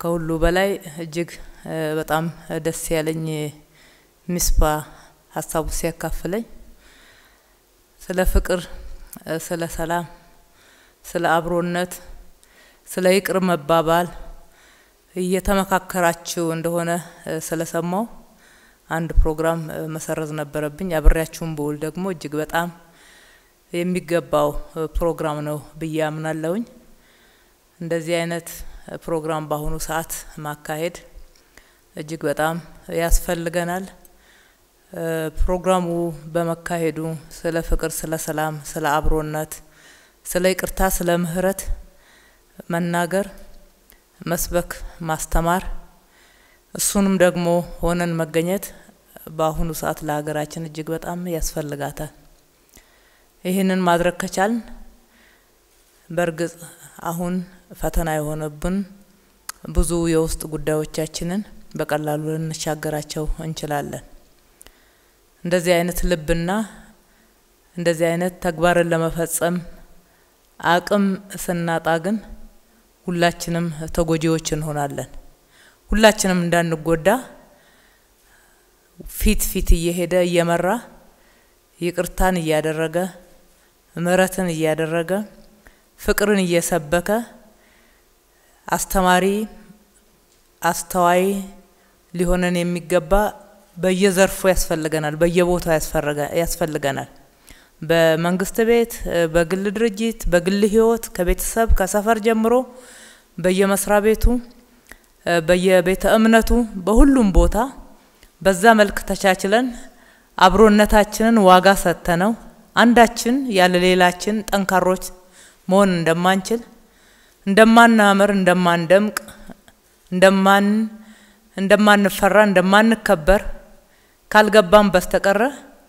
ከሁሉ በላይ እጅግ በጣም ደስ ያለኝ ሚስባ ሐሳቡ ሲያካፍለኝ ስለ ፍቅር ስለ ሰላም ስለ አብሮነት ስለ ይቅር መባባል እየተመካከራችሁ እንደሆነ ስለሰማው አንድ ፕሮግራም መሰረዝ ነበረብኝ አብሬያችሁም በውል ደግሞ እጅግ በጣም የሚገባው ፕሮግራም ነው በያምናለሁኝ እንደዚህ አይነት ፕሮግራም ባሁኑ ሰዓት ማካሄድ እጅግ በጣም ያስፈልገናል ፕሮግራሙ በመካሄዱ ስለ ፍቅር ስለ ሰላም ስለ አብሮነት ስለ ይቅርታ ስለ ምህረት መናገር መስበክ ማስተማር እሱንም ደግሞ ሆነን መገኘት ባሁኑ ሰዓት ለሀገራችን እጅግ በጣም ያስፈልጋታል ይሄንን ማድረግ ከቻልን በርግጥ አሁን ፈተና የሆነብን ብዙ የውስጥ ጉዳዮቻችንን በቀላሉ ልንሻገራቸው እንችላለን እንደዚህ አይነት ልብና እንደዚህ አይነት ተግባርን ለመፈጸም አቅም ስናጣ ግን ሁላችንም ተጎጂዎች እንሆናለን ሁላችንም እንዳንጎዳ ፊት እየሄደ እየመራ ይቅርታን እያደረገ ምህረትን እያደረገ ፍቅርን እየሰበከ አስተማሪ አስተዋይ ሊሆነን የሚገባ በየዘርፉ ያስፈልገናል በየቦታው ያስፈልገናል በመንግስት ቤት በግል ድርጅት በግል ህይወት ከቤተሰብ ከሰፈር ጀምሮ በየመስሪያ ቤቱ በየቤተ እምነቱ በሁሉም ቦታ በዛ መልክ ተቻችለን አብሮነታችንን ዋጋ ሰተነው አንዳችን ያለ ሌላችን ጠንካሮች መሆን እንደማንችል እንደማናመር እንደማንደምቅ እንደማንፈራ እንደማንከበር ካልገባን በስተቀረ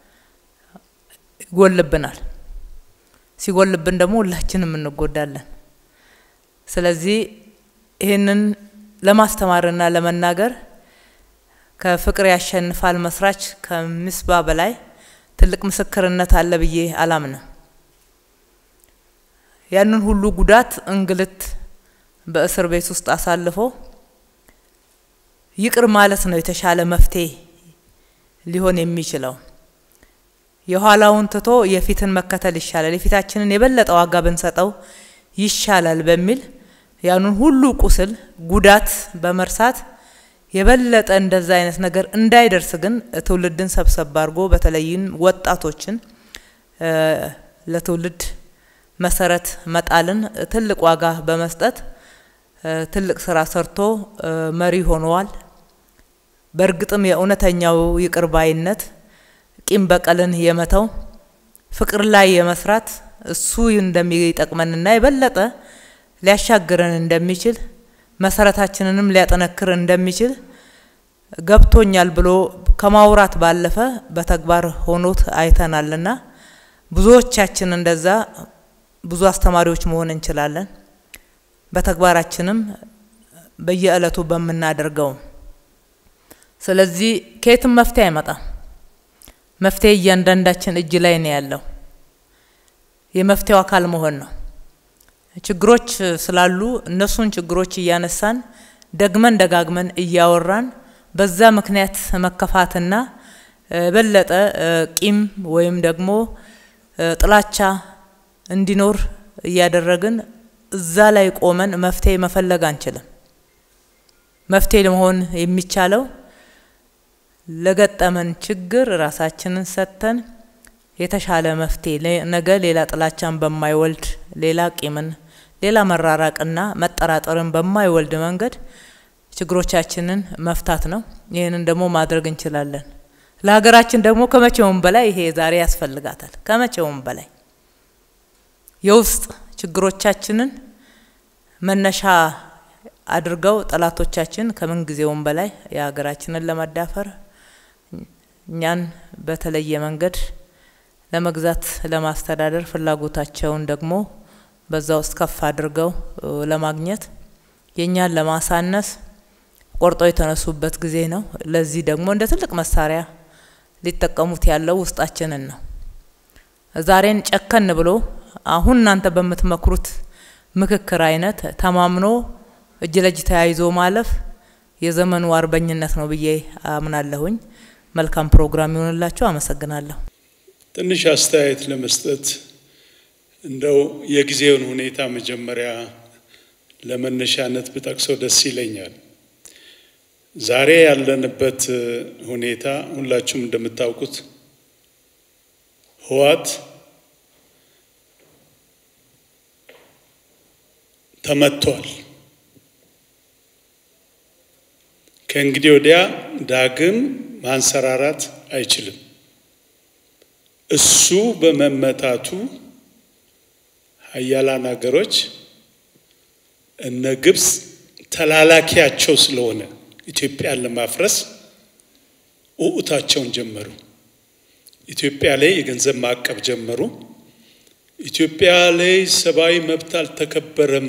ይጎልብናል ሲጎልብን ደግሞ ሁላችንም እንጎዳለን ስለዚህ ይሄንን ለማስተማርና ለመናገር ከፍቅር ያሸንፋል መስራች ከሚስባ በላይ ትልቅ ምስክርነት አለ ብዬ አላምንም ያንን ሁሉ ጉዳት እንግልት በእስር ቤት ውስጥ አሳልፎ ይቅር ማለት ነው የተሻለ መፍትሄ ሊሆን የሚችለው የኋላውን ትቶ የፊትን መከተል ይሻላል የፊታችንን የበለጠ ዋጋ ብንሰጠው ይሻላል በሚል ያንን ሁሉ ቁስል ጉዳት በመርሳት የበለጠ እንደዛ አይነት ነገር እንዳይደርስ ግን ትውልድን ሰብሰብ አድርጎ በተለይም ወጣቶችን ለትውልድ መሰረት መጣልን ትልቅ ዋጋ በመስጠት ትልቅ ስራ ሰርቶ መሪ ሆነዋል በርግጥም የኡነተኛው ይቅርባይነት ቂም በቀልን የመተው ፍቅር ላይ የመስራት እሱ እንደሚጠቅመንና የበለጠ ሊያሻግረን እንደሚችል መሰረታችንንም ሊያጠነክር እንደሚችል ገብቶኛል ብሎ ከማውራት ባለፈ በተግባር ሆኖት አይተናልና ብዙዎቻችን እንደዛ ብዙ አስተማሪዎች መሆን እንችላለን በተግባራችንም በየዕለቱ በመናደርገው ስለዚህ ከየትም መፍትሄ አይመጣም መፍትሄ እያንዳንዳችን እጅ ላይ ነው ያለው የመፍትሄው አካል መሆን ነው ችግሮች ስላሉ እነሱን ችግሮች እያነሳን ደግመን ደጋግመን እያወራን በዛ ምክንያት መከፋትና በለጠ ቂም ወይም ደግሞ ጥላቻ እንዲኖር ያደረግን እዛ ላይ ቆመን መፍትሄ መፈለግ አንችልም መፍትሄ ለመሆን የሚቻለው ለገጠመን ችግር ራሳችንን ሰተን የተሻለ መፍትሄ ነገ ሌላ ጥላቻን በማይወልድ ሌላ ቂምን ሌላ መራራቅና መጠራጠርን በማይወልድ መንገድ ችግሮቻችንን መፍታት ነው ይሄንን ደግሞ ማድረግ እንችላለን ለሀገራችን ደግሞ ከመቼውም በላይ ይሄ ዛሬ ያስፈልጋታል ከመቼውም በላይ የውስጥ ችግሮቻችንን መነሻ አድርገው ጠላቶቻችን ከምን ጊዜውም በላይ የሀገራችንን ለማዳፈር እኛን በተለየ መንገድ ለመግዛት ለማስተዳደር ፍላጎታቸውን ደግሞ በዛው እስከፍ አድርገው ለማግኘት የኛን ለማሳነስ ቆርጦ የተነሱበት ጊዜ ነው ለዚህ ደግሞ እንደ ትልቅ መሳሪያ ሊጠቀሙት ያለው ውስጣችንን ነው ዛሬን ጨከን ብሎ አሁን እናንተ በመትመክሩት ምክክር አይነት ተማምኖ እጅ ለእጅ ተያይዞ ማለፍ የዘመኑ አርበኝነት ነው ብዬ አምናለሁኝ። መልካም ፕሮግራም ይሆንላችሁ። አመሰግናለሁ። ትንሽ አስተያየት ለመስጠት እንደው የጊዜውን ሁኔታ መጀመሪያ ለመነሻነት ብጠቅሰው ደስ ይለኛል። ዛሬ ያለንበት ሁኔታ ሁላችሁም እንደምታውቁት ህወሓት ተመቷል። ከእንግዲህ ወዲያ ዳግም ማንሰራራት አይችልም። እሱ በመመታቱ ሀያላን ሀገሮች እነ ግብጽ ተላላኪያቸው ስለሆነ ኢትዮጵያን ለማፍረስ ኡኡታቸውን ጀመሩ። ኢትዮጵያ ላይ የገንዘብ ማዕቀብ ጀመሩ። ኢትዮጵያ ላይ ሰብአዊ መብት አልተከበረም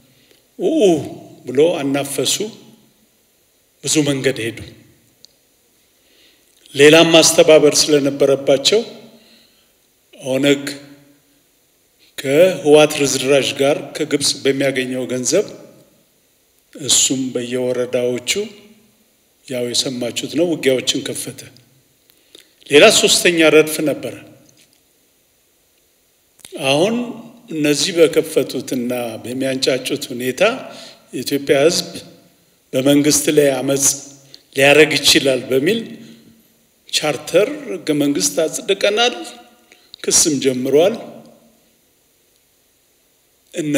ብሎ አናፈሱ። ብዙ መንገድ ሄዱ። ሌላም ማስተባበር ስለነበረባቸው ኦነግ ከህወሓት ርዝራዥ ጋር ከግብጽ በሚያገኘው ገንዘብ እሱም በየወረዳዎቹ ያው የሰማችሁት ነው ውጊያዎችን ከፈተ። ሌላ ሶስተኛ ረድፍ ነበር። አሁን እነዚህ በከፈቱትና በሚያንጫጩት ሁኔታ የኢትዮጵያ ህዝብ በመንግስት ላይ አመጽ ሊያረግ ይችላል በሚል ቻርተር ህገ መንግስት አጽድቀናል፣ ክስም ጀምሯል። እነ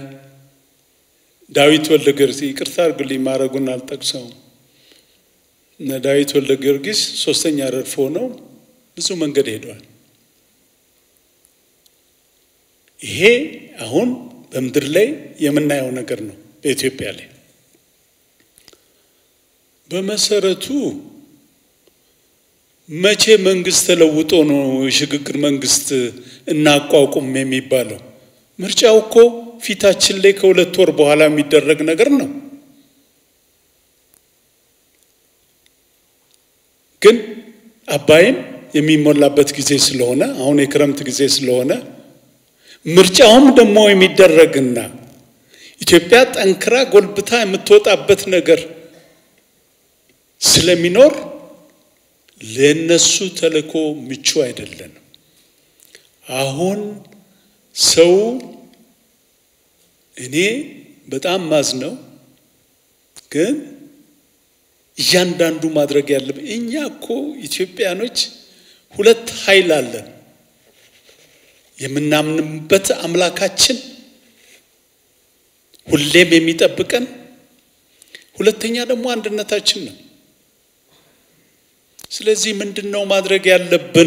ዳዊት ወልደ ጊዮርጊስ ይቅርታ አድርጉልኝ ማረጉን አልጠቅሰውም። እነ ዳዊት ወልደ ጊዮርጊስ ሶስተኛ ረድፍ ሆነው ብዙ መንገድ ሄደዋል። ይሄ አሁን በምድር ላይ የምናየው ነገር ነው። በኢትዮጵያ ላይ በመሰረቱ መቼ መንግስት ተለውጦ ነው የሽግግር መንግስት እናቋቁም የሚባለው? ምርጫው እኮ ፊታችን ላይ ከሁለት ወር በኋላ የሚደረግ ነገር ነው። ግን አባይም የሚሞላበት ጊዜ ስለሆነ አሁን የክረምት ጊዜ ስለሆነ ምርጫውም ደግሞ የሚደረግና ኢትዮጵያ ጠንክራ ጎልብታ የምትወጣበት ነገር ስለሚኖር ለነሱ ተልኮ ምቹ አይደለም። አሁን ሰው እኔ በጣም ማዝነው ግን እያንዳንዱ ማድረግ ያለበት እኛ እኮ ኢትዮጵያኖች ሁለት ኃይል አለን። የምናምንበት አምላካችን ሁሌም የሚጠብቀን፣ ሁለተኛ ደግሞ አንድነታችን ነው። ስለዚህ ምንድነው ማድረግ ያለብን?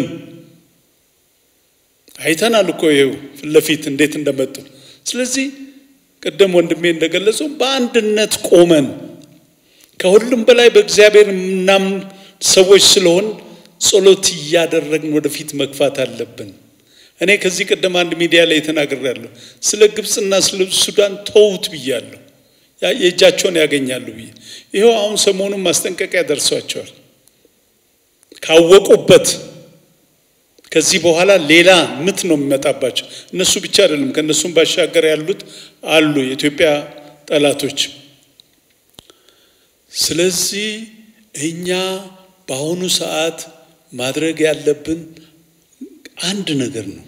አይተናል እኮ ይሄው ፍለፊት እንዴት እንደመጡ። ስለዚህ ቀደም ወንድሜ እንደገለጸው በአንድነት ቆመን ከሁሉም በላይ በእግዚአብሔር ምናምን ሰዎች ስለሆን ጸሎት ያደረግን ወደፊት መግፋት አለብን። እኔ ከዚህ ቀደም አንድ ሚዲያ ላይ ተናግሬያለሁ። ስለ ግብጽና ስለ ሱዳን ተውት ብያለሁ። የእጃቸውን ያገኛሉ ብዬ ይሄው አሁን ሰሞኑን ማስጠንቀቂያ ደርሷቸዋል። ካወቁበት ከዚህ በኋላ ሌላ ምት ነው የሚመጣባቸው። እነሱ ብቻ አይደለም ከነሱም ባሻገር ያሉት አሉ የኢትዮጵያ ጠላቶች። ስለዚህ እኛ በአሁኑ ሰዓት ማድረግ ያለብን አንድ ነገር ነው።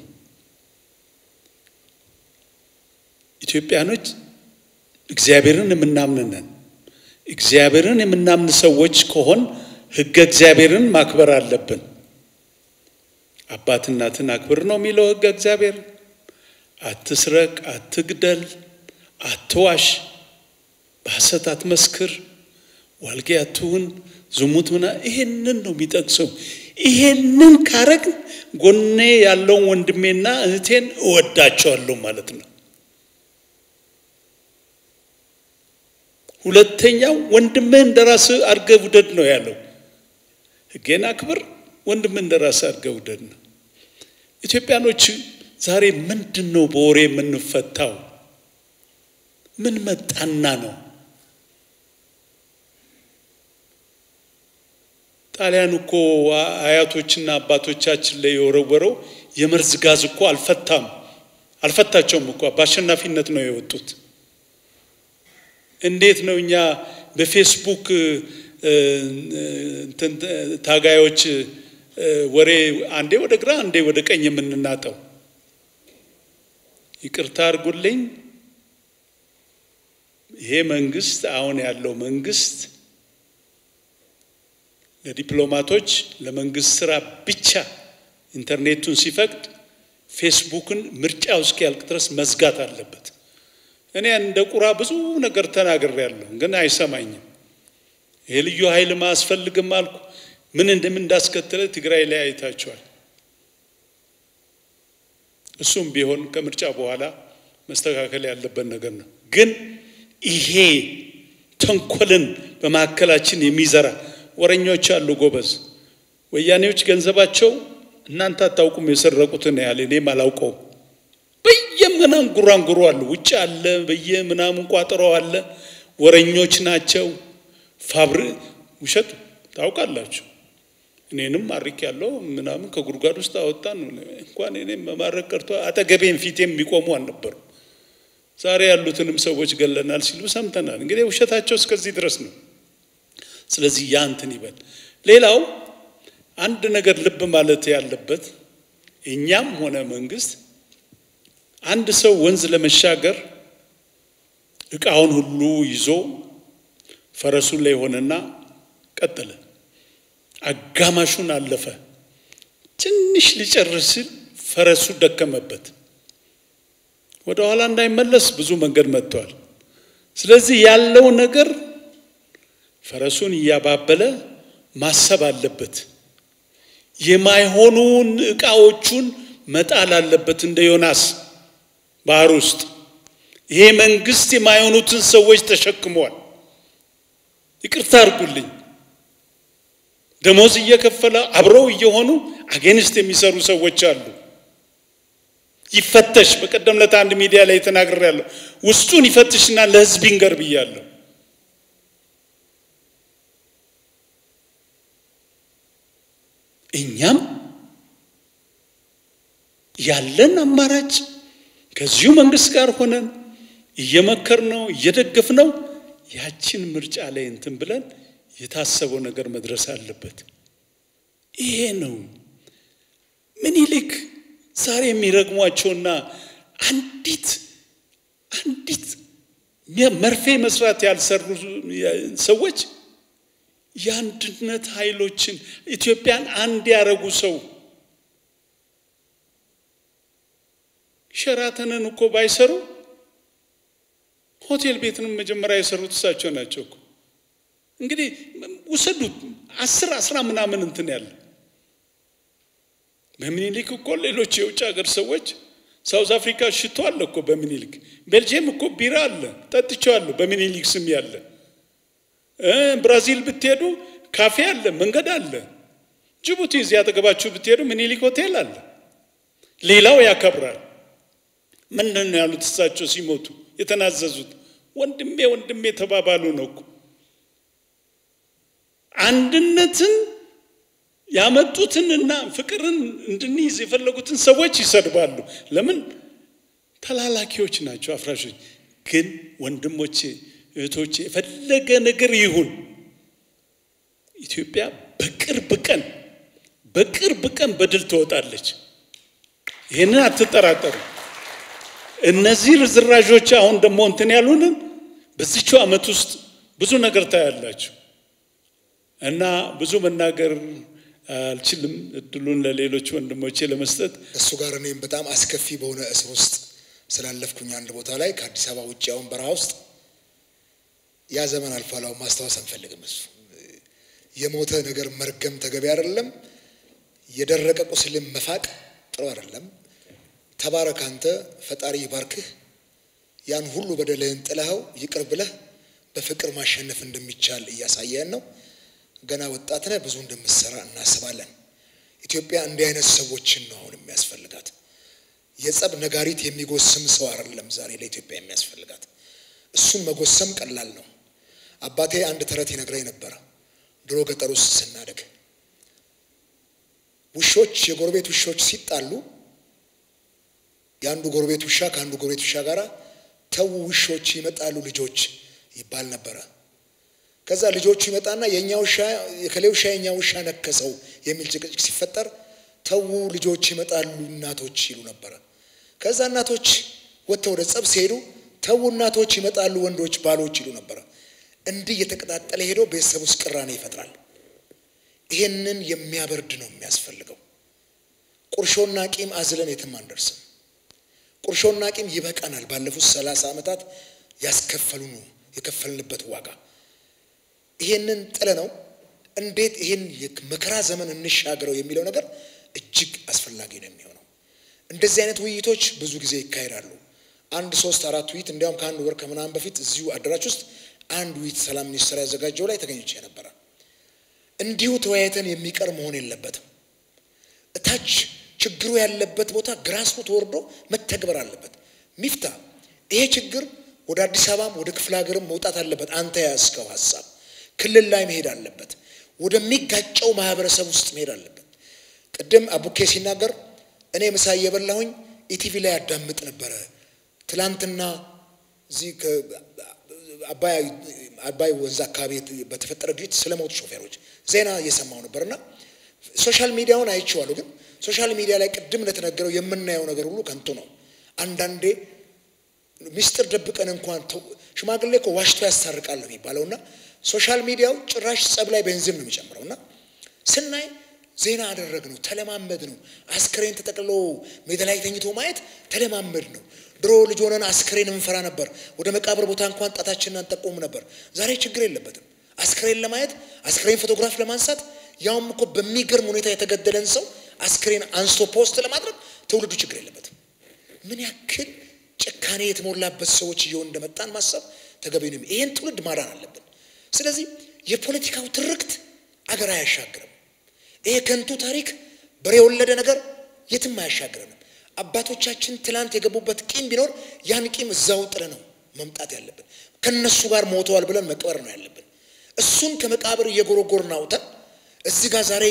ኢትዮጵያኖች እግዚአብሔርን የምናምነን እግዚአብሔርን የምናምን ሰዎች ከሆን ህገ እግዚአብሔርን ማክበር አለብን። አባት እናትን አክብር ነው የሚለው ህገ እግዚአብሔር። አትስረቅ፣ አትግደል፣ አትዋሽ፣ በሐሰት አትመስክር፣ ዋልጌ አትሁን፣ ዝሙት ይሄንን ነው የሚጠቅሰው። ይሄንን ካረግ ጎኔ ያለው ወንድሜና እህቴን እወዳቸዋለሁ ማለት ነው። ሁለተኛው ወንድምህን እንደራስህ አድርገህ ውደድ ነው ያለው። ህጌን አክብር፣ ወንድምህን እንደራስህ አድርገህ ውደድ ነው። ኢትዮጵያኖች ዛሬ ምንድነው በወሬ የምንፈታው? ምን መጣና ነው? ጣሊያን እኮ አያቶችና አባቶቻችን ላይ የወረወረው የመርዝ ጋዝ እኮ አልፈታቸውም እኮ በአሸናፊነት ነው የወጡት። እንዴት ነው እኛ በፌስቡክ ታጋዮች ወሬ አንዴ ወደ ግራ አንዴ ወደ ቀኝ የምንናጠው? ይቅርታ አድርጉልኝ። ይሄ መንግስት አሁን ያለው መንግስት ለዲፕሎማቶች ለመንግስት ስራ ብቻ ኢንተርኔቱን ሲፈቅድ ፌስቡክን ምርጫው እስኪያልቅ ድረስ መዝጋት አለበት። እኔ እንደ ቁራ ብዙ ነገር ተናግሬያለሁ፣ ግን አይሰማኝም። ይሄ ልዩ ኃይል ማስፈልግም አልኩ። ምን እንዳስከተለ ትግራይ ላይ አይታችኋል። እሱም ቢሆን ከምርጫ በኋላ መስተካከል ያለበት ነገር ነው። ግን ይሄ ተንኮልን በማከላችን የሚዘራ ወረኞች አሉ ጎበዝ። ወያኔዎች ገንዘባቸው እናንተ አታውቁም የሰረቁትን ያለ እኔም አላውቀው። በየምናም ጉራንጉሩ አሉ፣ ውጭ አለ፣ በየምናም ቋጥረው አለ። ወረኞች ናቸው። ውሸት ታውቃላችሁ። እኔንም ማርክ ያለው ምናምን ከጉርጓድ ውስጥ አወጣን። እንኳን እኔም መማረክ ቀርቶ አጠገቤን ፊቴም የሚቆሙ አልነበሩ። ዛሬ ያሉትንም ሰዎች ገለናል ሲሉ ሰምተናል። እንግዲህ ውሸታቸው እስከዚህ ድረስ ነው። ስለዚህ ያንተን ይበል። ሌላው አንድ ነገር ልብ ማለት ያለበት እኛም ሆነ መንግስት አንድ ሰው ወንዝ ለመሻገር እቃውን ሁሉ ይዞ ፈረሱ ላይ ሆነና ቀጠለ። አጋማሹን አለፈ። ትንሽ ሊጨርስ ፈረሱ ደከመበት። ወደ ኋላ እንዳይመለስ ብዙ መንገድ መጥቷል። ስለዚህ ያለው ነገር ፈረሱን ያባበለ ማሰብ አለበት። የማይሆኑን እቃዎቹን መጣል አለበት እንደ ዮናስ ባህር ውስጥ። ይሄ መንግስት የማይሆኑትን ሰዎች ተሸክሟል። ይቅርታ አድርጉልኝ። ደሞዝ እየከፈለ አብረው እየሆኑ አጌንስት የሚሰሩ ሰዎች አሉ። ይፈተሽ። በቀደም ለታ አንድ ሚዲያ ላይ ተናግሬያለሁ። ውስጡን ይፈትሽና ለህዝብ ይንገር ብያለሁ። እኛም ያለን አማራጭ ከዚሁ መንግስት ጋር ሆነን እየመከርነው እየደገፍነው ያችን ምርጫ ላይ እንትን ብለን የታሰበው ነገር መድረስ አለበት። ይሄ ነው። ምኒልክ ዛሬ የሚረግሟቸውና አንዲት መርፌ መስራት ያልሰሩ ሰዎች የአንድነት ኃይሎችን ኢትዮጵያን አንድ ያረጉ ሰው ሸራተንን እኮ ባይሰሩ ሆቴል ቤትንም መጀመሪያ የሰሩት እሳቸው ናቸው እኮ። እንግዲህ ወሰዱት 10 ምናምን እንትን ያለ በምኒልክ እኮ ሌሎች የውጭ ሀገር ሰዎች ሳውዝ አፍሪካ ሽቶ አለ እኮ በምኒልክ። ቤልጂየም እኮ ቢራ አለ ጠጥቻለሁ በምኒልክ ስም ያለ። ብራዚል ብትሄዱ ካፌ አለ፣ መንገድ አለ። ጅቡቲ እዚያ አጠገባችሁ ብትሄዱ ምኒልክ ሆቴል አለ። ሌላው ያከብራል። ምንድነው ያሉት እሳቸው ሲሞቱ የተናዘዙት? ወንድሜ ተባባሉ ነው እኮ። አንድነትን ያመጡትንና ፍቅርን እንድንይዝ የፈለጉትን ሰዎች ይሰድባሉ። ለምን? ተላላኪዎች ናቸው፣ አፍራሾች። ግን ወንድሞቼ እህቶቼ የፈለገ ነገር ይሁን ኢትዮጵያ በቅርብ ቀን በድል ትወጣለች። ይሄንን አትጠራጠሩ። እነዚህ ርዝራዦች አሁን ደግሞ እንትን ያሉንን በዚህች ዓመት ውስጥ ብዙ ነገር ታያላችሁ እና ብዙ መናገር አልችልም። እድሉን ለሌሎች ወንድሞቼ ለመስጠት እሱ ጋር እኔም በጣም አስከፊ በሆነ እስር ውስጥ ስላለፍኩኝ አንድ ቦታ ላይ ከአዲስ አበባ ውጭ ያውን በረሃ ውስጥ ያ ዘመን አልፏል። ማስተዋወስ አንፈልግም። እሱ የሞተ ነገር መርገም ተገቢ አይደለም። የደረቀ ቁስልም መፋቅ ጥሩ አይደለም። ተባረክ አንተ ፈጣሪ ይባርክህ። ያን ሁሉ በደልህን ጥለኸው ይቅር ብለህ በፍቅር ማሸነፍ እንደሚቻል እያሳየን ነው። ገና ወጣት ነህ፣ ብዙ እንደምትሰራ እናስባለን። ኢትዮጵያ እንዲህ አይነት ሰዎችን ነው አሁን የሚያስፈልጋት። የጸብ ነጋሪት የሚጎስም ሰው አይደለም ዛሬ ለኢትዮጵያ የሚያስፈልጋት። እሱን መጎሰም ቀላል ነው። አባቴ አንድ ተረት ይነግረኝ ነበር ድሮ ገጠር ውስጥ ስናደግ። ውሾች የጎረቤት ውሾች ሲጣሉ ያንዱ ጎረቤት ውሻ ካንዱ ጎረቤት ውሻ ጋራ ተው ውሾች ይመጣሉ ልጆች ይባል ነበር ከዛ ልጆቹ ይመጣና የኛው ሻ የከሌው ሻ የኛው ሻ ነከሰው የሚል ጭቅጭቅ ሲፈጠር ተው ልጆች ይመጣሉ እናቶች ይሉ ነበር ከዛ እናቶች ወጥተው ወደ ጸብ ሲሄዱ ተው እናቶች ይመጣሉ ወንዶች ባሎች ይሉ ነበር እንዲህ የተቀጣጠለ ሄዶ ቤተሰብ ውስጥ ቅራኔ ይፈጥራል ይሄንን የሚያበርድ ነው የሚያስፈልገው ቁርሾና ቂም አዝለን የትም አንደርስም ቁርሾና ቂም ይበቃናል ባለፉት 30 ዓመታት ያስከፈሉን የከፈልንበት ዋጋ ይሄንን ጥለ ነው እንዴት ይሄን የመከራ ዘመን እንሻገረው የሚለው ነገር እጅግ አስፈላጊ ነው የሚሆነው እንደዚህ አይነት ውይይቶች ብዙ ጊዜ ይካሄዳሉ 1-3-4 ውይይት እንዲያውም ከአንድ ወር ከምናምን በፊት እዚሁ አደራች ውስጥ አንድ ውይይት ሰላም ሚኒስትር ያዘጋጀው ላይ ተገኝቼ ነበር እንዲሁ ተወያይተን የሚቀር መሆን የለበትም እታች ችግሩ ያለበት ቦታ ግራስሩት ወርዶ መተግበር አለበት ሚፍታ ይሄ ችግር ወደ አዲስ አበባም ወደ ክፍለ ሀገርም መውጣት አለበት አንተ ያስከው ሐሳብ ክልል ላይ መሄድ አለበት ወደሚጋጨው ማህበረሰብ ውስጥ መሄድ አለበት ቀደም አቡኬ ሲናገር እኔ ምሳ እየበላሁኝ ኢቲቪ ላይ አዳምጥ ነበር ትላንትና እዚህ አባይ ወንዝ አካባቢ በተፈጠረ ግጭት ስለሞቱ ሾፌሮች ዜና እየሰማው ነበርና ሶሻል ሚዲያውን አይቼዋለሁ ግን ሶሻል ሚዲያ ላይ ቀደም ለተነገረው የምናየው ነገር ሁሉ ከንቱ ነው አንዳንዴ ሚስጥር ደብቀን እንኳን ሽማግሌ እኮ ዋሽቶ ያስታርቃል ነው የሚባለውና ሶሻል ሚዲያው ጭራሽ ጸብ ላይ ቤንዚን ነው የሚጨምረውና ስናይ ዜና አደረግነው ተለማመድ ነው አስክሬን ተጠቅሎ ሜዳ ላይ ተኝቶ ማየት ተለማመድ ነው ድሮ ልጅ ሆነን አስክሬን እንፈራ ነበር ወደ መቃብር ቦታ እንኳን ጣታችንን አንጠቆም ነበር ዛሬ ችግር የለበትም አስክሬን ለማየት አስክሬን ፎቶግራፍ ለማንሳት ያውም እኮ በሚገርም ሁኔታ የተገደለን ሰው አስክሬን አንስቶ ፖስት ለማድረግ ትውልዱ ችግር የለበትም ምን ያክል ጭካኔ የተሞላበት ሰዎች ይየው እንደመጣን ማሰብ ተገቢ ነው ይሄን ትውልድ ማዳን አለብን ስለዚህ የፖለቲካው ትርክት አገር አያሻግርም ይሄ ከንቱ ታሪክ በሬ ወለደ ነገር የትም አያሻግርም አባቶቻችን ትላንት የገቡበት ቂም ቢኖር ያን ቂም እዛው ጥለ ነው መምጣት ያለብን ከነሱ ጋር ሞተዋል ብለን መቅበር ነው ያለብን እሱን ከመቃብር እየጎረጎርን አውጥተን እዚህ ጋር ዛሬ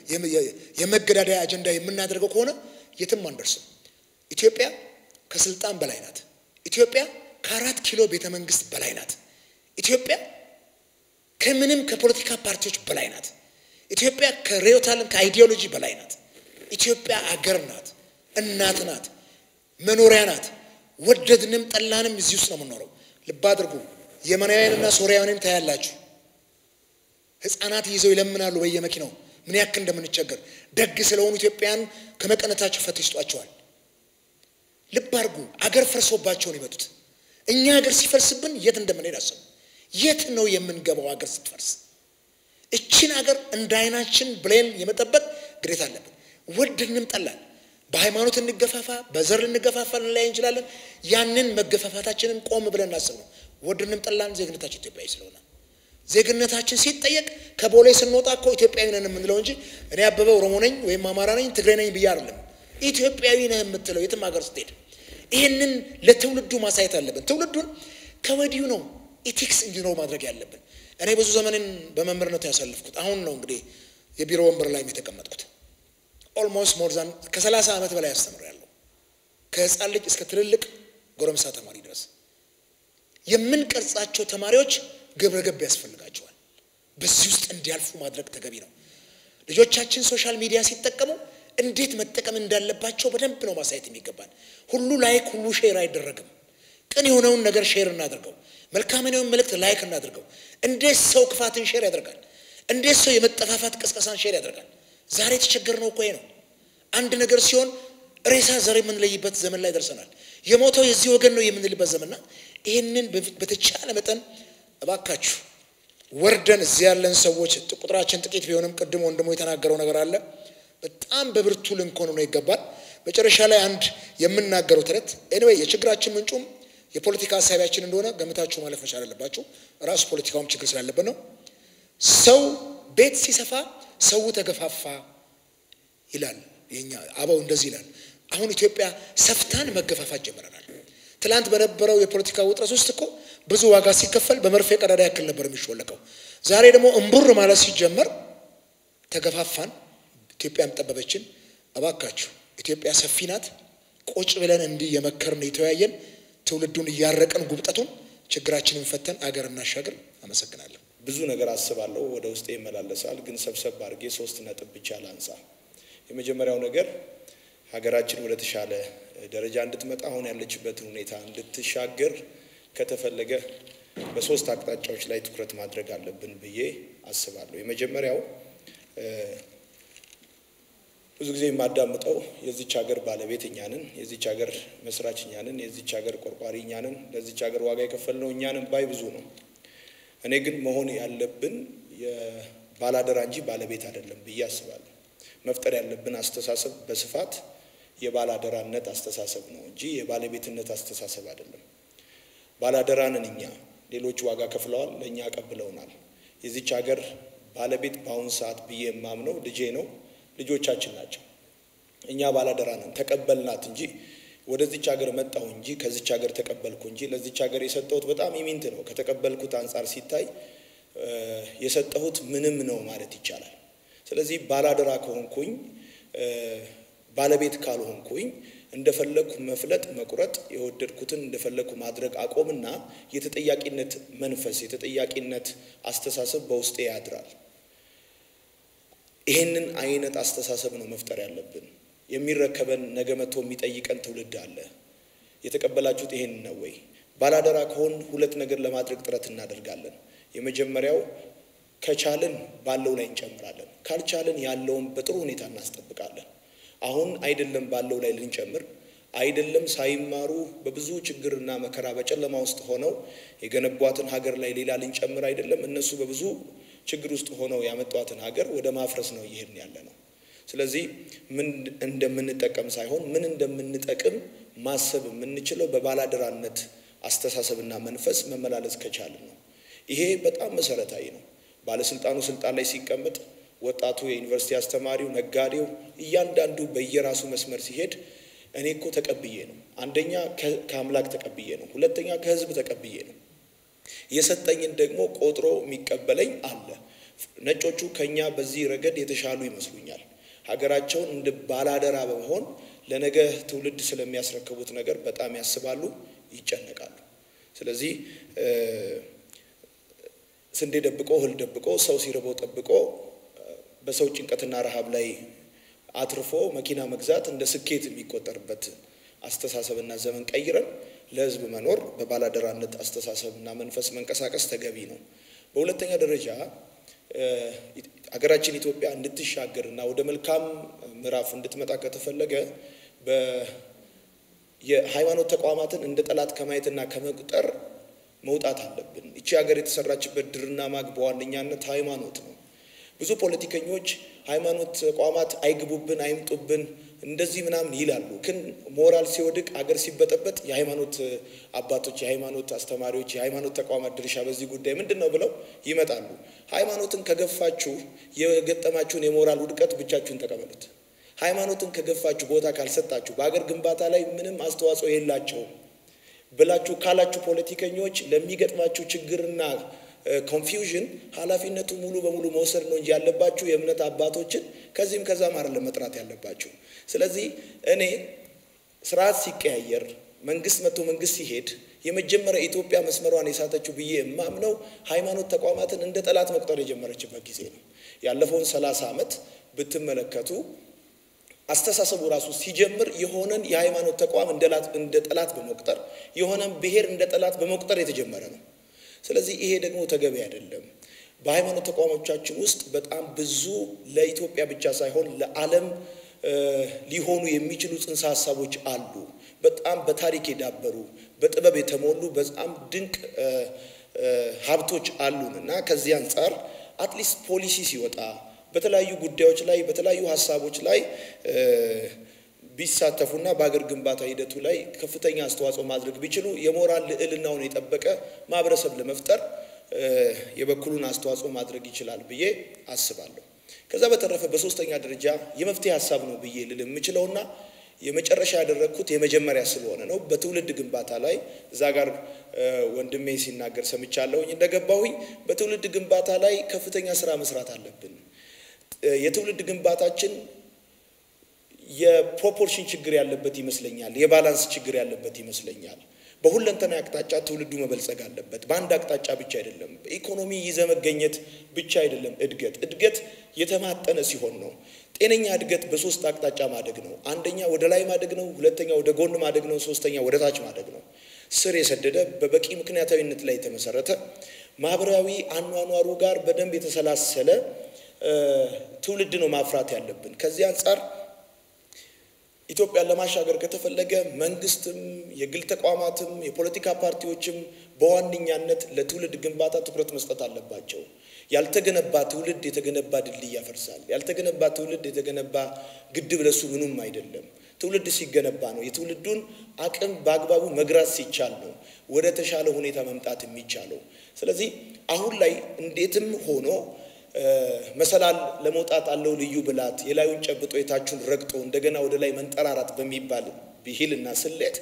የመገዳደያ አጀንዳ የምናደርገው ከሆነ የትም አንደርስም ኢትዮጵያ ከስልጣን በላይ ናት ኢትዮጵያ ከ4 ኪሎ ቤተ መንግስት በላይ ናት ኢትዮጵያ ከምንም ከፖለቲካ ፓርቲዎች በላይ ናት ኢትዮጵያ ከሪዮታልን ከአይዲዮሎጂ በላይ ናት ኢትዮጵያ አገር ናት እናት ናት መኖሪያ ናት ወደድንም ጠላንም እዚህ ውስጥ ነው የምንኖረው ልብ አድርጉ የመናውያንና ሶሪያውያንን ታያላችሁ ህፃናት ይዘው ይለምናሉ በየመኪናው ምን ያክል እንደምንቸገር ደግ ስለሆኑ ኢትዮጵያን ከመቀነታቸው ፈትሽጧቸዋል ልብ አድርጉ አገር ፈርሶባቸው ነው የመጡት እኛ አገር ሲፈርስብን የት እንደምንሄድ አስቡ የት ነው የምንገባው አገር ስትፈርስ እቺን አገር እንዳይናችን ብሌን የመጠበቅ ግዴታ አለብን ወደድንም ጠላን በሃይማኖት እንገፋፋ በዘር እንገፋፋ ላይ እንችላለን ያንን መገፋፋታችንን ቆም ብለን እናስብ ነው ወደድንም ጠላን ዜግነታችን ኢትዮጵያዊ ስለሆነ ዜግነታችን ሲጠየቅ ከቦሌ ስንወጣ እኮ ኢትዮጵያዊ ነን የምንለው እንጂ እኔ አበበ ኦሮሞ ነኝ ወይም አማራ ነኝ ትግሬ ነኝ ብዬ አይደለም ኢትዮጵያዊ ነህ የምትለው የትም ሀገር ስትሄድ ይሄንን ለትውልዱ ማሳየት አለብን ትውልዱን ከወዲሁ ነው ኢቲክስ እንዲኖር ማድረግ ያለብን እኔ ብዙ ዘመንን በመምህርነት ያሳልፍኩት አሁን ነው እንግዲህ የቢሮ ወንበር ላይ የተቀመጥኩት ኦልሞስት ሞር ዛን ከ30 ዓመት በላይ አስተምሬያለሁ ከህፃን ልጅ እስከ ትልልቅ ጎረምሳ ተማሪ ድረስ የምንቀርጻቸው ተማሪዎች ግብረ ገብ ያስፈልጋቸዋል በዚህ ውስጥ እንዲያልፉ ማድረግ ተገቢ ነው ልጆቻችን ሶሻል ሚዲያ ሲጠቀሙ እንዴት መጠቀም እንዳለባቸው በደንብ ነው ማሳየት የሚገባን ሁሉ ላይክ ሁሉ ሼር አይደረግም ቅን የሆነውን ነገር ሼር እናድርገው መልካም የሆነውን መልእክት ላይክ እናድርገው እንዴት ሰው ክፋትን ሼር ያደርጋል እንዴት ሰው የመጠፋፋት ቅስቀሳን ሼር ያደርጋል ዛሬ ተቸገርነው እኮ ነው አንድ ነገር ሲሆን ሬሳ ዘር የምንለይበት ዘመን ላይ ደርሰናል የሞተው የዚህ ወገን ነው የምንልበት ዘመንና ይሄንን በተቻለ መጠን እባካችሁ ወርደን እዚህ ያለን ሰዎች ቁጥራችን ጥቂት ቢሆንም ቀድሞ ወንድሞ የተናገረው ነገር አለ በጣም በብርቱ ልንኮን ነው ይገባል መጨረሻ ላይ አንድ የምናገረው ተረት ኤኒዌይ የችግራችን ምንጩም የፖለቲካ ሐሳቢያችን እንደሆነ ገምታችሁ ማለፍ መቻል አለባችሁ ራስ ፖለቲካውም ችግር ስላለበት ነው ሰው ቤት ሲሰፋ ሰው ተገፋፋ ይላል የኛ አባው እንደዚህ ይላል አሁን ኢትዮጵያ ሰፍታን መገፋፋት ጀመረናል ትላንት በነበረው የፖለቲካ ውጥረት ውስጥ እኮ ብዙ ዋጋ ሲከፈል በመርፌ ቀዳዳ ያክል ነበር የሚሾለከው ዛሬ ደግሞ እንቡር ማለት ሲጀመር ተገፋፋን ኢትዮጵያም ጠበበችን አባካችሁ ኢትዮጵያ ሰፊ ናት ቁጭ ብለን እንዲህ የመከርን የተወያየን ትውልዱን ያረቀን ጉብጠቱን ችግራችንን ፈተን አገር እናሻገር። አመሰግናለሁ። ብዙ ነገር አስባለሁ ወደ ውስጤ ይመላለሳል ግን ሰብሰብ አድርጌ 3 ነጥብ ብቻ ላንሳ። የመጀመሪያው ነገር ሀገራችን ወደ ተሻለ ደረጃ እንድትመጣ አሁን ያለችበትን ሁኔታ እንድትሻገር ከተፈለገ በ3 አቅጣጫዎች ላይ ትኩረት ማድረግ አለብን ብዬ አስባለሁ። የመጀመሪያው ብዙ ጊዜ የማዳምጠው የዚች ሀገር ባለቤት እኛ ነን፣ የዚች ሀገር መስራች እኛ ነን፣ የዚች ሀገር ቆርቋሪ እኛ ነን፣ ለዚች ሀገር ዋጋ የከፈልነው እኛ ነን ባይ ብዙ ነው። እኔ ግን መሆን ያለብን የባላደራ እንጂ ባለቤት አይደለም ብዬ አስባለሁ። መፍጠር ያለብን አስተሳሰብ በስፋት የባላደራነት አስተሳሰብ ነው እንጂ የባለቤትነት አስተሳሰብ አይደለም። ባላደራንን እኛ ሌሎች ዋጋ ከፍለዋል፣ ለኛ ቀብለውናል። የዚች ሀገር ባለቤት በአሁን ሰዓት ብዬ የማምነው ልጄ ነው፣ ልጆቻችን ናቸው። እኛ ባላደራንን ተቀበልናት እንጂ ወደዚች ሀገር መጣሁ እንጂ ከዚች ሀገር ተቀበልኩ እንጂ ለዚች ሀገር የሰጠሁት በጣም ኢሚንት ነው። ከተቀበልኩት አንፃር ሲታይ የሰጠሁት ምንም ነው ማለት ይቻላል። ስለዚህ ባላደራ ከሆንኩኝ ባለቤት ካልሆንኩኝ እንደፈለኩ መፍለጥ መቁረጥ የወደድኩትን እንደፈለኩ ማድረግ አቆምና የተጠያቂነት መንፈስ የተጠያቂነት አስተሳሰብ በውስጤ ያድራል። ይሄንን አይነት አስተሳሰብ ነው መፍጠር ያለብን። የሚረከበን ነገ መጥቶ የሚጠይቀን ትውልድ አለ። የተቀበላችሁት ይሄን ነው ወይ? ባላደራ ከሆን 2 ነገር ለማድረግ ጥረት እናደርጋለን። የመጀመሪያው ከቻልን ባለው ላይ እንጨምራለን፣ ካልቻልን ያለውን በጥሩ ሁኔታ እናስጠብቃለን። አሁን አይደለም ባለው ላይ ልንጨምር አይደለም ሳይማሩ በብዙ ችግርና መከራ በጨለማ ውስጥ ሆነው የገነቧትን ሀገር ላይ ሌላ ልንጨምር አይደለም እነሱ በብዙ ችግር ውስጥ ሆነው ያመጣዋትን ሀገር ወደ ማፍረስ ነው እየሄድን ያለነው። ስለዚህ ምን እንደምንጠቀም ሳይሆን ምን እንደምንጠቅም ማሰብ የምንችለው በባላደራነት አስተሳሰብና መንፈስ መመላለስ ከቻልን ነው። ይሄ በጣም መሰረታዊ ነው። ባለስልጣኑ ስልጣን ላይ ሲቀመጥ ወጣቱ የዩኒቨርሲቲ አስተማሪው ነጋዴው እያንዳንዱ በየራሱ መስመር ሲሄድ እኔ እኮ ተቀብዬ ነው። አንደኛ ከአምላክ ተቀብዬ ነው፣ ሁለተኛ ከህዝብ ተቀብዬ ነው። የሰጠኝን ደግሞ ቆጥሮ የሚቀበለኝ አለ። ነጮቹ ከኛ በዚህ ረገድ የተሻሉ ይመስሉኛል። ሀገራቸውን እንደ ባላደራ በመሆን ለነገ ትውልድ ስለሚያስረክቡት ነገር በጣም ያስባሉ፣ ይጨነቃሉ። ስለዚህ ስንዴ ደብቆ እህል ደብቆ ሰው ሲርበው ጠብቆ በሰው ጭንቀትና ረሃብ ላይ አትርፎ መኪና መግዛት እንደ ስኬት የሚቆጠርበት አስተሳሰብና ዘመን ቀይረን ለህዝብ መኖር በባላደራነት አስተሳሰብና መንፈስ መንቀሳቀስ ተገቢ ነው። በሁለተኛ ደረጃ ሀገራችን ኢትዮጵያ እንድትሻገርና ወደ መልካም ምዕራፍ እንድትመጣ ከተፈለገ የሃይማኖት ተቋማትን እንደ ጠላት ከማየትና ከመቁጠር መውጣት አለብን። እቺ ሀገር የተሰራችበት ድርና ማግ በዋነኛነት ሃይማኖት ነው። ብዙ ፖለቲከኞች ሃይማኖት ተቋማት አይግቡብን አይምጡብን እንደዚህ ምናምን ይላሉ። ግን ሞራል ሲወድቅ ሀገር ሲበጠበጥ የሃይማኖት አባቶች የሃይማኖት አስተማሪዎች የሃይማኖት ተቋማት ድርሻ በዚህ ጉዳይ ምንድነው ብለው ይመጣሉ። ሃይማኖትን ከገፋችሁ የገጠማችሁን የሞራል ውድቀት ብቻችሁን ተቀበሉት። ሃይማኖትን ከገፋችሁ ቦታ ካልሰጣችሁ በአገር ግንባታ ላይ ምንም አስተዋጽኦ የላቸውም ብላችሁ ካላችሁ ፖለቲከኞች ለሚገጥማችሁ ችግርና ኮንፊውዥን ኃላፊነቱ ሙሉ በሙሉ መውሰድ ነው እንጂ ያለባችሁ የእምነት አባቶችን ከዚህም ከዛም አይደለም መጥራት ያለባችሁ። ስለዚህ እኔ ስርዓት ሲቀያየር መንግስት መጥቶ መንግስት ሲሄድ የመጀመሪያ ኢትዮጵያ መስመሯን የሳተችው ብዬ የማምነው ሃይማኖት ተቋማትን እንደ ጠላት መቁጠር የጀመረችበት ጊዜ ነው። ያለፈውን 30 ዓመት ብትመለከቱ አስተሳሰቡ ራሱ ሲጀምር የሆነን የሃይማኖት ተቋም እንደ ጠላት በመቁጠር የሆነን ብሔር እንደ ጠላት በመቁጠር የተጀመረ ነው። ስለዚህ ይሄ ደግሞ ተገቢ አይደለም። በሃይማኖት ተቋሞቻችን ውስጥ በጣም ብዙ ለኢትዮጵያ ብቻ ሳይሆን ለዓለም ሊሆኑ የሚችሉ ጽንሰ ሐሳቦች አሉ። በጣም በታሪክ የዳበሩ በጥበብ የተሞሉ በጣም ድንቅ ሀብቶች አሉንና ከዚህ አንፃር አትሊስት ፖሊሲ ሲወጣ በተለያዩ ጉዳዮች ላይ በተለያዩ ሐሳቦች ላይ ቢሳተፉና በአገር ግንባታ ሂደቱ ላይ ከፍተኛ አስተዋጽኦ ማድረግ ቢችሉ የሞራል ልዕልናውን የጠበቀ ማህበረሰብ ለመፍጠር የበኩሉን አስተዋጽኦ ማድረግ ይችላል ብዬ አስባለሁ። ከዛ በተረፈ በሶስተኛ ደረጃ የመፍትሄ ሐሳብ ነው ብዬ ልል የምችለውና የመጨረሻ ያደረኩት የመጀመሪያ ስለሆነ ነው። በትውልድ ግንባታ ላይ እዛ ጋር ወንድሜ ሲናገር ሰምቻለሁኝ እንደገባሁኝ በትውልድ ግንባታ ላይ ከፍተኛ ስራ መስራት አለብን። የትውልድ ግንባታችን የፕሮፖርሽን ችግር ያለበት ይመስለኛል፣ የባላንስ ችግር ያለበት ይመስለኛል። በሁለንተና አቅጣጫ ትውልዱ መበልጸግ አለበት። በአንድ አቅጣጫ ብቻ አይደለም። በኢኮኖሚ ይዘመገኘት ብቻ አይደለም። እድገት የተማጠነ ሲሆን ነው። ጤነኛ እድገት በሶስት አቅጣጫ ማደግ ነው። አንደኛ ወደ ላይ ማደግ ነው፣ ሁለተኛ ወደ ጎን ማደግ ነው፣ ሶስተኛ ወደ ታች ማደግ ነው። ስር የሰደደ በበቂ ምክንያታዊነት ላይ የተመሰረተ ማህበራዊ አኗኗሩ ጋር በደንብ የተሰላሰለ ትውልድ ነው ማፍራት ያለብን። ከዚህ አንፃር ኢትዮጵያን ለማሻገር ከተፈለገ መንግስትም የግል ተቋማትም የፖለቲካ ፓርቲዎችም በዋነኛነት ለትውልድ ግንባታ ትኩረት መስጠት አለባቸው። ያልተገነባ ትውልድ የተገነባ ድልድይ ያፈርሳል። ያልተገነባ ትውልድ የተገነባ ግድብ ለሱ ምንም አይደለም። ትውልድ ሲገነባ ነው የትውልዱን አቅም በአግባቡ መግራት ሲቻል ነው ወደ ተሻለ ሁኔታ መምጣት የሚቻለው። ስለዚህ አሁን ላይ እንዴትም ሆኖ መሰላል ለመውጣት አለው ልዩ ብላት የላዩን ጨብጦ የታቹን ረግጦ እንደገና ወደ ላይ መንጠራራት በሚባል ብሂልና ስሌት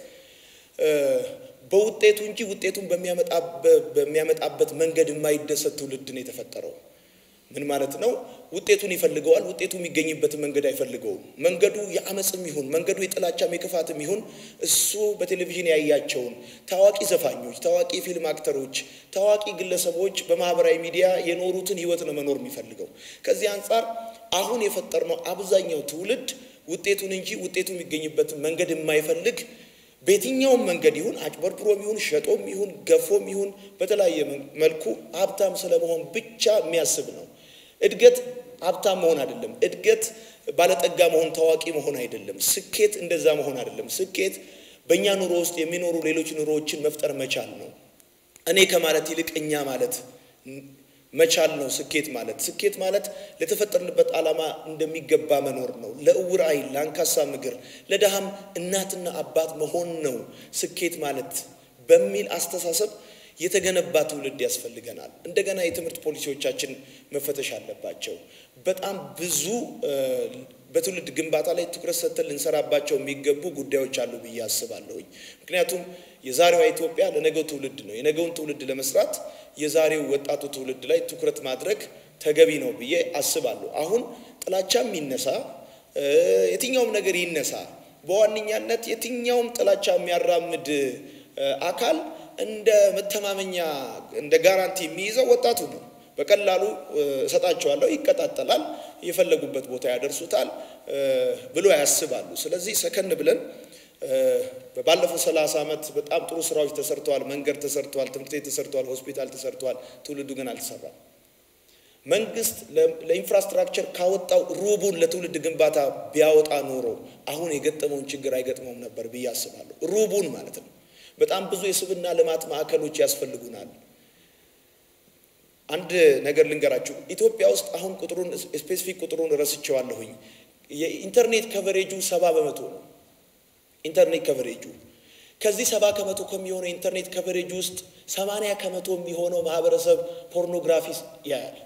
በውጤቱ እንጂ ውጤቱን በሚያመጣበት መንገድ የማይደሰት ትውልድ ነው የተፈጠረው። ምን ማለት ነው? ውጤቱን ይፈልገዋል፣ ውጤቱ የሚገኝበት መንገድ አይፈልገውም። መንገዱ የአመጽም ይሁን መንገዱ የጥላቻም የክፋትም ይሁን እሱ በቴሌቪዥን ያያቸውን ታዋቂ ዘፋኞች፣ ታዋቂ ፊልም አክተሮች፣ ታዋቂ ግለሰቦች በማህበራዊ ሚዲያ የኖሩትን ህይወት ነው መኖር የሚፈልገው። ከዚህ አንፃር አሁን የፈጠርነው አብዛኛው ትውልድ ውጤቱን እንጂ ውጤቱ የሚገኝበት መንገድ የማይፈልግ በየትኛውም መንገድ ይሁን አጭበርብሮም ይሁን ሸጦም ይሁን ገፎም ይሁን በተለያየ መልኩ ሀብታም ስለመሆን ብቻ የሚያስብ ነው። እድገት ሀብታም መሆን አይደለም። እድገት ባለጠጋ መሆን ታዋቂ መሆን አይደለም። ስኬት እንደዛ መሆን አይደለም። ስኬት በእኛ ኑሮ ውስጥ የሚኖሩ ሌሎች ኑሮዎችን መፍጠር መቻል ነው። እኔ ከማለት ይልቅ እኛ ማለት መቻል ነው ስኬት ማለት። ስኬት ማለት ለተፈጠርንበት ዓላማ እንደሚገባ መኖር ነው። ለእውር አይን፣ ለአንካሳ እግር፣ ለደሃም እናትና አባት መሆን ነው ስኬት ማለት በሚል አስተሳሰብ የተገነባ ትውልድ ያስፈልገናል። እንደገና የትምህርት ፖሊሲዎቻችን መፈተሽ አለባቸው። በጣም ብዙ በትውልድ ግንባታ ላይ ትኩረት ሰጥተን ልንሰራባቸው የሚገቡ ጉዳዮች አሉ ብዬ አስባለሁ። ምክንያቱም የዛሬዋ ኢትዮጵያ ለነገው ትውልድ ነው። የነገውን ትውልድ ለመስራት የዛሬው ወጣቱ ትውልድ ላይ ትኩረት ማድረግ ተገቢ ነው ብዬ አስባለሁ። አሁን ጥላቻም ይነሳ የትኛውም ነገር ይነሳ በዋነኛነት የትኛውም ጥላቻ የሚያራምድ አካል እንደ መተማመኛ እንደ ጋራንቲ የሚይዘው ወጣቱ ነው። በቀላሉ ሰጣቸዋለሁ ይቀጣጣላል፣ የፈለጉበት ቦታ ያደርሱታል ብሎ ያስባሉ። ስለዚህ ሰከን ብለን ባለፈው 30 ዓመት በጣም ጥሩ ስራዎች ተሰርተዋል። መንገድ ተሰርተዋል፣ ትምህርት ቤት ተሰርተዋል፣ ሆስፒታል ተሰርተዋል። ትውልዱ ግን አልተሰራም። መንግስት ለኢንፍራስትራክቸር ካወጣው ሩቡን ለትውልድ ግንባታ ቢያወጣ ኖሮ አሁን የገጠመውን ችግር አይገጥመውም ነበር ብዬ አስባለሁ። ሩቡን ማለት ነው። በጣም ብዙ የስብና ልማት ማዕከሎች ያስፈልጉናል። አንድ ነገር ልንገራችሁ። ኢትዮጵያ ውስጥ አሁን ቁጥሩን ስፔሲፊክ ቁጥሩን ረስቼዋለሁኝ። የኢንተርኔት ከቨሬጁ 70% ነው። ኢንተርኔት ከቨሬጁ ከዚህ 70% ከሚሆነው ኢንተርኔት ከቨሬጅ ውስጥ 80% የሚሆነው ማህበረሰብ ፖርኖግራፊ ያያል።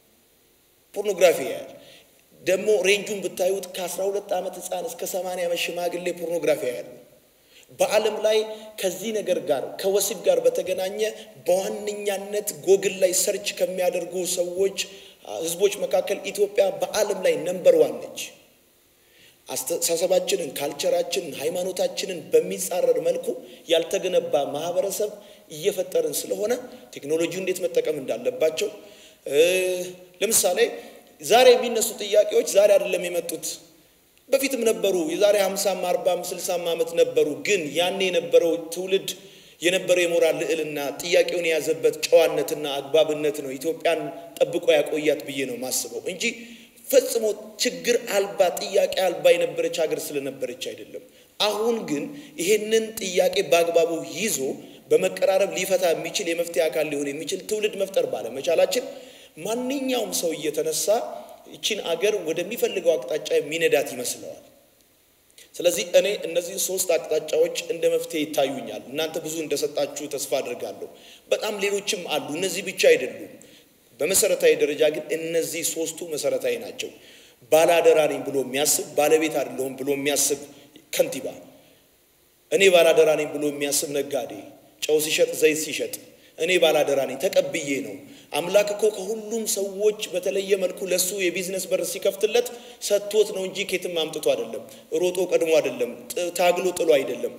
ደግሞ ሬንጁን ብታዩት ከ12 ዓመት ህፃን እስከ 80 ዓመት ሽማግሌ ፖርኖግራፊ ያያል። በዓለም ላይ ከዚህ ነገር ጋር ከወሲብ ጋር በተገናኘ በዋነኛነት ጎግል ላይ ሰርች ከሚያደርጉ ሰዎች ህዝቦች መካከል ኢትዮጵያ በዓለም ላይ ነምበር 1 ነች። አስተሳሰባችንን፣ ካልቸራችንን፣ ሃይማኖታችንን በሚጻረር መልኩ ያልተገነባ ማህበረሰብ እየፈጠርን ስለሆነ ቴክኖሎጂው እንዴት መጠቀም እንዳለባቸው ለምሳሌ ዛሬ የሚነሱ ጥያቄዎች ዛሬ አይደለም የመጡት፣ በፊትም ነበሩ። የዛሬ 50 40 60 ዓመት ነበሩ። ግን ያኔ የነበረው ትውልድ የነበረው የሞራል ልዕልና ጥያቄውን የያዘበት ጨዋነትና አግባብነት ነው ኢትዮጵያን ጠብቆ ያቆያት ብዬ ነው ማስበው እንጂ ፈጽሞ ችግር አልባ ጥያቄ አልባ የነበረች ሀገር ስለነበረች አይደለም። አሁን ግን ይሄንን ጥያቄ በአግባቡ ይዞ በመቀራረብ ሊፈታ የሚችል የመፍትሄ አካል ሊሆን የሚችል ትውልድ መፍጠር ባለመቻላችን ማንኛውም ሰው እየተነሳ እቺን አገር ወደሚፈልገው አቅጣጫ የሚነዳት ይመስለዋል። ስለዚህ እኔ እነዚህ 3 አቅጣጫዎች እንደ መፍትሄ ይታዩኛል። እናንተ ብዙ እንደሰጣችሁ ተስፋ አድርጋለሁ። በጣም ሌሎችም አሉ። እነዚህ ብቻ አይደሉም። በመሰረታዊ ደረጃ ግን እነዚህ 3ቱ መሰረታዊ ናቸው። ባላደራ ነኝ ብሎ የሚያስብ፣ ባለቤት አይደለሁም ብሎ የሚያስብ ከንቲባ፣ እኔ ባላደራ ነኝ ብሎ የሚያስብ ነጋዴ፣ ጨው ሲሸጥ ዘይት ሲሸጥ እኔ ባላደራ ነኝ ተቀብዬ ነው። አምላክ እኮ ከሁሉም ሰዎች በተለየ መልኩ ለሱ የቢዝነስ በር ሲከፍትለት ሰጥቶት ነው እንጂ ከየትም አምጥቶ አይደለም። ሮጦ ቀድሞ አይደለም። ታግሎ ጥሎ አይደለም።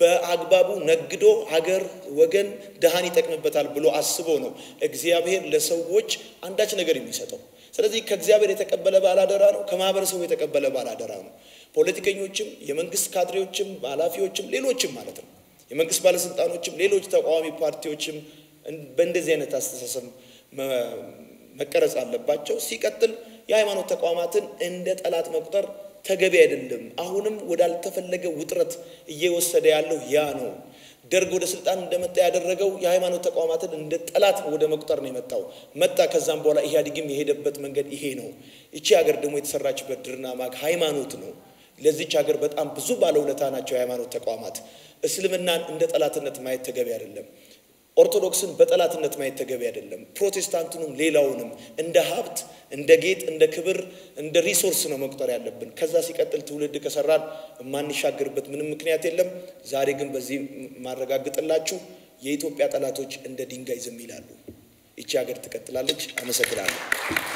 በአግባቡ ነግዶ ሀገር ወገን ደሃን ይጠቅምበታል ብሎ አስቦ ነው እግዚአብሔር ለሰዎች አንዳች ነገር የሚሰጠው። ስለዚህ ከእግዚአብሔር የተቀበለ ባላደራ ነው፣ ከማህበረሰቡ የተቀበለ ባላደራ ነው። ፖለቲከኞችም የመንግስት ካድሬዎችም ኃላፊዎችም ሌሎችም ማለት ነው የመንግስት ባለስልጣኖችም ሌሎች ተቃዋሚ ፓርቲዎችም በእንደዚህ አይነት አስተሳሰብ መቀረጽ አለባቸው። ሲቀጥል የሃይማኖት ተቋማትን እንደ ጠላት መቁጠር ተገቢ አይደለም። አሁንም ወዳልተፈለገ ውጥረት እየወሰደ ያለው ያ ነው። ደርግ ወደ ስልጣን እንደመጣ ያደረገው የሃይማኖት ተቋማትን እንደ ጠላት ወደ መቁጠር ነው የመጣው መጣ። ከዛም በኋላ ኢህአዴግም የሄደበት መንገድ ይሄ ነው። እቺ ሀገር ደግሞ የተሰራችበት ድርና ማግ ሃይማኖት ነው። ለዚች ሀገር በጣም ብዙ ባለውለታ ናቸው የሃይማኖት ተቋማት። እስልምናን እንደ ጠላትነት ማየት ተገቢ አይደለም። ኦርቶዶክስን በጠላትነት ማየት ተገቢ አይደለም። ፕሮቴስታንቱንም ሌላውንም እንደ ሀብት እንደ ጌጥ እንደ ክብር እንደ ሪሶርስ ነው መቁጠር ያለብን። ከዛ ሲቀጥል ትውልድ ከሰራን ማንሻገርበት ምንም ምክንያት የለም። ዛሬ ግን በዚህ ማረጋግጥላችሁ የኢትዮጵያ ጠላቶች እንደ ድንጋይ ዝም ይላሉ። ይቺ ሀገር ትቀጥላለች። አመሰግናለሁ።